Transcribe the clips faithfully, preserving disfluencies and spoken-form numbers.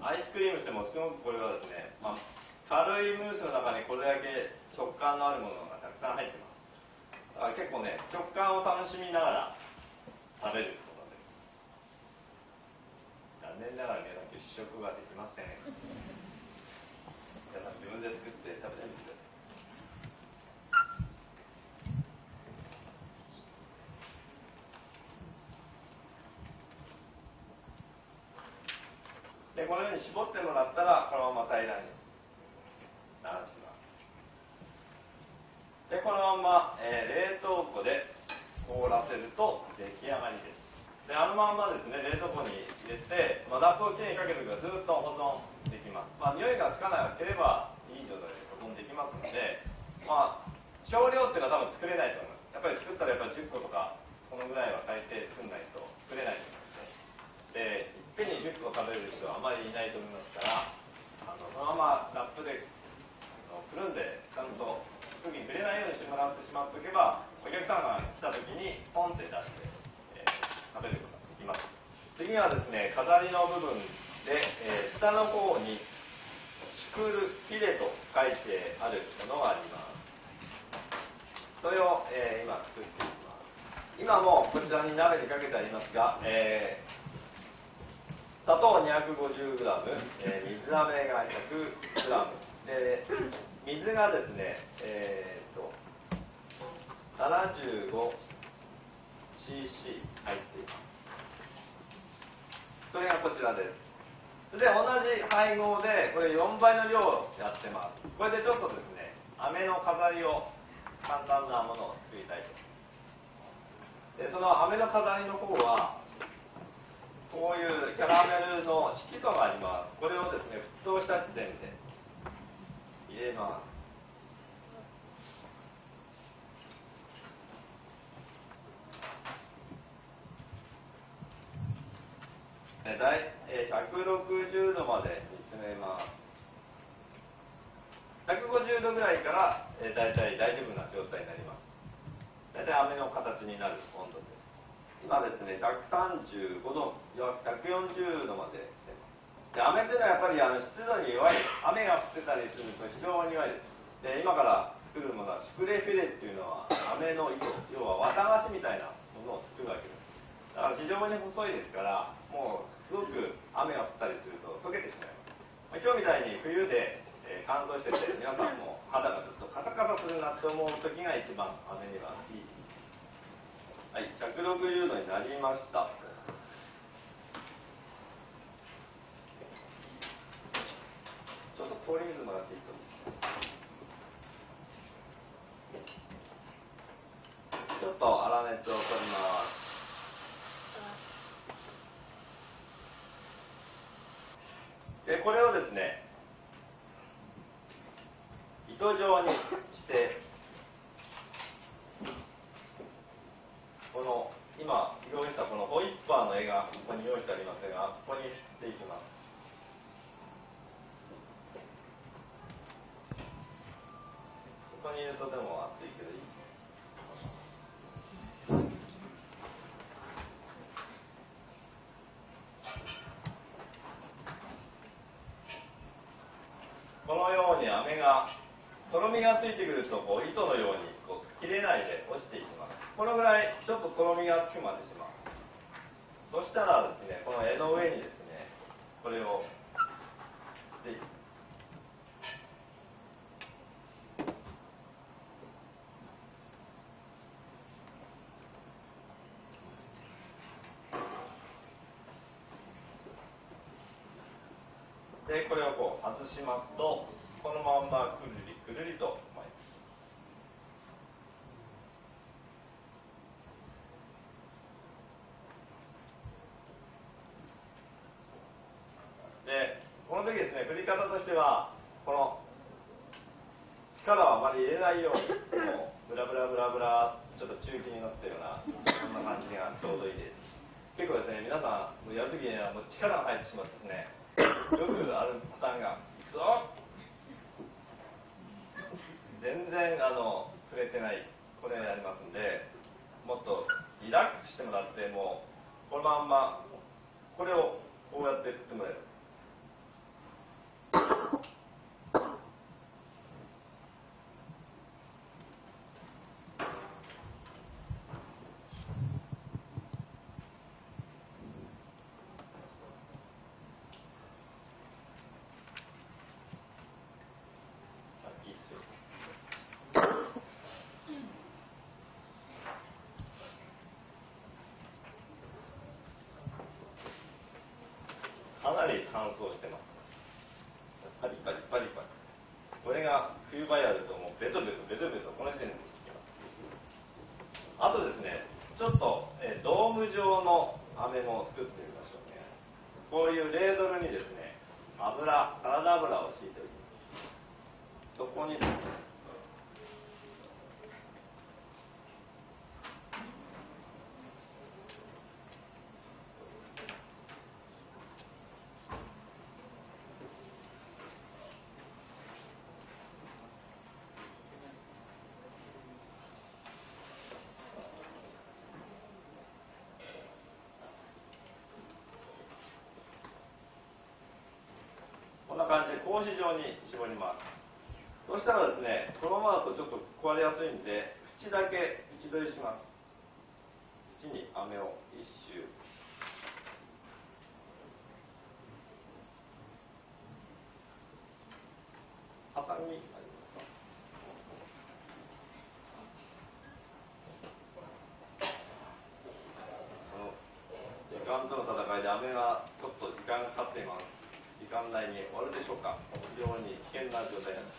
アイスクリームってもすごくこれはですね、まあ、軽いムースの中にこれだけ食感のあるものがたくさん入ってます。だから結構ね、食感を楽しみながら食べることができます。残念ながら皆さん今日試食ができません。皆さん自分で作って食べてみてください。でこのように絞ってもらったらこのまま平らに流します。でこのまま、えー、冷凍庫で凍らせると出来上がりです。であのまんまですね冷凍庫に入れて、まあ、ラップをきれいにかけておけばずっと保存できます。まあ、匂いがつかなければいい状態で保存できますので、まあ、少量っていうのは多分作れないと思います。やっぱり作ったらやっぱりじゅっことかこのぐらいは最低作んないと作れないと思います。でいっぺんにじゅっこ食べる人はあまりいないと思いますからあのそのままラップでくるんでちゃんと空気に触れないようにしてもらってしまっておけばお客さんが来た時にポンって出して、えー、食べることができます。次はですね飾りの部分で、えー、下の方にシュクルフィレと書いてあるものがあります。それを、えー、今作っていきます。今もこちらに鍋にかけてありますが、えー砂糖 にひゃくごじゅうグラム、えー、水飴が ひゃくグラム で水がですね、えー、と ななじゅうごシーシー 入っています。それがこちらです。で同じ配合でこれよんばいの量をやってます。これでちょっとですね飴の飾りを簡単なものを作りたいと。でその飴の飾りの方はこういうキャラメルの色素があります。これをですね沸騰した時点で入れます。だいひゃくろくじゅうどまで煮詰めます。ひゃくごじゅうどぐらいからだいたい大丈夫な状態になります。だいたい飴の形になる温度です。今ですねひゃくさんじゅうごどひゃくよんじゅうどまでしてます。で飴っていうのはやっぱりあの湿度に弱い。雨が降ってたりすると非常に弱いです。で今から作るものはシュクレフィレっていうのは飴の糸、要は綿菓子みたいなものを作るわけです。だから非常に細いですからもうすごく雨が降ったりすると溶けてしまいます。まあ、今日みたいに冬で、えー、乾燥してて皆さんも肌がずっとカサカサするなって思う時が一番飴にはいい。はい、ひゃくろくじゅうどになりました。ちょっと氷水もらっていいですか。ちょっと粗熱を取ります。でこれをですね糸状にしてこの今用意したこのホイッパーの絵がここに用意してありますがここに振っていきます。ここにいるとでも熱いけどいい。このように飴がとろみがついてくるとこう糸のようにこう切れないで落ちていきます。このぐらいちょっととろみがつくまでします。そしたらですねこの絵の上にですねこれを振っていきます。でこれをこう外しますとこのまんまくるりくるりと巻いてでこの時ですね振り方としてはこの力をあまり入れないようにもうブラブラブラブラちょっと中気になったようなそんな感じがちょうどいいです。結構ですね皆さんやる時にはもう力が入ってしまってですねよくあるパターンがいくぞ全然あの触れてないこれになりますんでもっとリラックスしてもらってもうこのまんまこれをこうやって振ってもらえる。 なり乾燥してます。パリパリパリパリ。これが冬場やるともうベトベトベトベトこの時点でつきます。あとですね、ちょっと、えー、ドーム状の飴も作ってみましょうね。こういうレードルにですね、油、サラダ油を敷いておきます。そこにですね、こんな感じで格子状に絞ります。そしたらですね、このままだとちょっと壊れやすいんで、縁だけ縁取りします。縁に飴を一周。ハサミありますか？時間との戦いで飴がちょっと時間がかかっています。時間内に終わるでしょうか？非常に危険な状態なんです。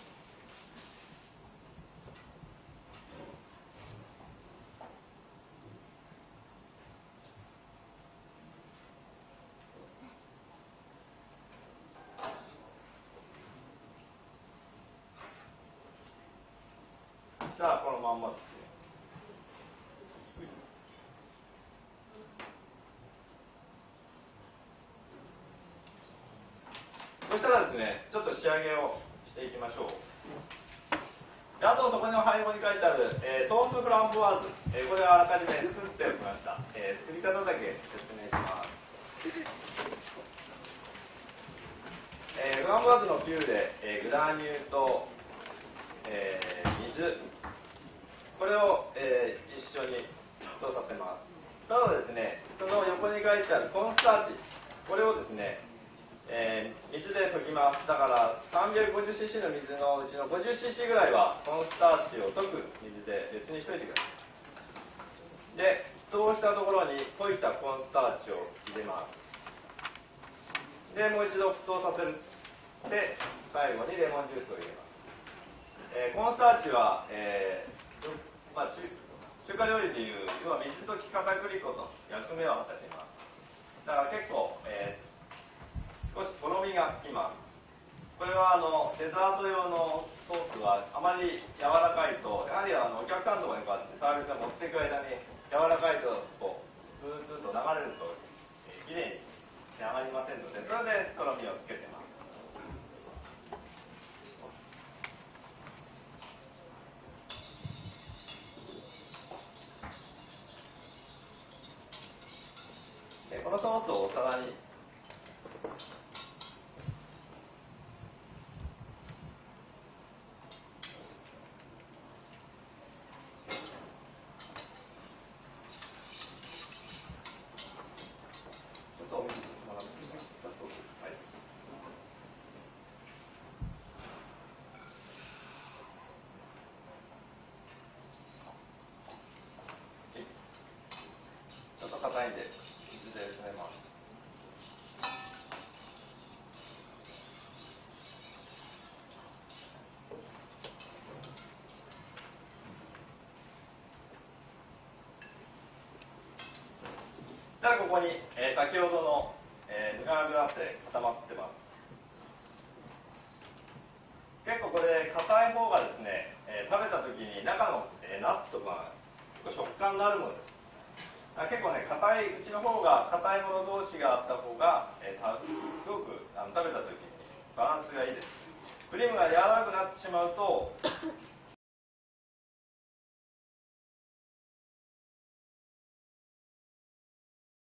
じゃあこのまんまですね。そしたらですね、ちょっと仕上げをしていきましょう。であとそこの背後に書いてある、えー、トーストフランボワーズ、えー、これはあらかじめ作っておきました。えー、作り方だけ説明します。えー、フランボワーズのピューレ、えー、グラニューと、えー、水、これを、えー、一緒に沸騰させます。ただですね、その横に書いてあるコーンスターチ、これをですね、えー、水で溶きます。だから さんびゃくごじゅっシーシー の水のうちの ごじゅっシーシー ぐらいはコーンスターチを溶く水で別にしといてください。で、沸騰したところに溶いたコーンスターチを入れます。で、もう一度沸騰させる。で、最後にレモンジュースを入れます。えー、コーンスターチは、えーまあ、中, 中華料理でいう要は水溶き片栗粉と役目を果たします。だから結構、えー、少しとろみがつきます。これはあのデザート用のソースはあまり柔らかいと、やはりあのお客さんとかにこうやってサービスが持っていく間に柔らかいとこうスーッと流れると、えー、きれいに仕上がりませんので、それでとろみをつけてます。でこのソースをお皿にちょっと硬いんで水で薄めます。たらここに、えー、先ほどの、えー、ヌガーグラッセ固まってます。結構これ硬い方がですね、えー、食べた時に中の、えー、ナッツとか食感のあるものです。結構ね、硬いうちの方が硬いもの同士があった方が、えー、すごくあの食べた時にバランスがいいです。クリームが柔らかくなってしまうと、